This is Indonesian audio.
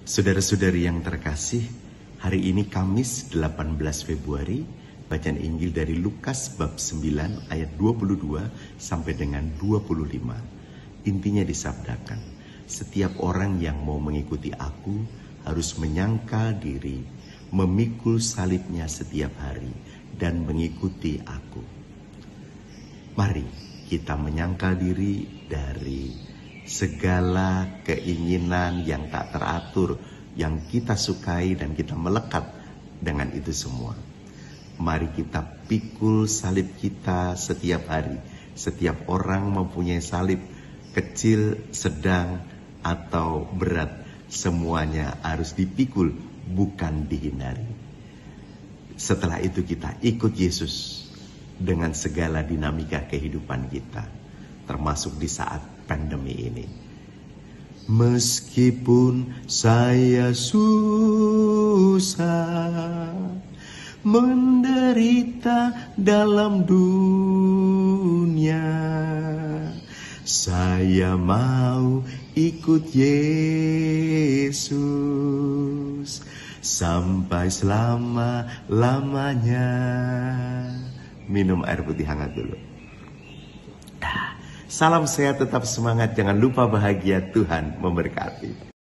Saudara-saudari yang terkasih, hari ini Kamis 18 Februari, bacaan Injil dari Lukas bab 9 ayat 22 sampai dengan 25. Intinya disabdakan, setiap orang yang mau mengikuti aku harus menyangkal diri, memikul salibnya setiap hari, dan mengikuti aku. Mari kita menyangkal diri dari segala keinginan yang tak teratur, yang kita sukai dan kita melekat dengan itu semua. Mari kita pikul salib kita setiap hari. Setiap orang mempunyai salib, kecil, sedang, atau berat. Semuanya harus dipikul, bukan dihindari. Setelah itu kita ikut Yesus dengan segala dinamika kehidupan kita, termasuk di saat pandemi ini. Meskipun saya susah, menderita dalam dunia, saya mau ikut Yesus sampai selama-lamanya. Minum air putih hangat dulu. Salam sehat, tetap semangat, jangan lupa bahagia, Tuhan memberkati.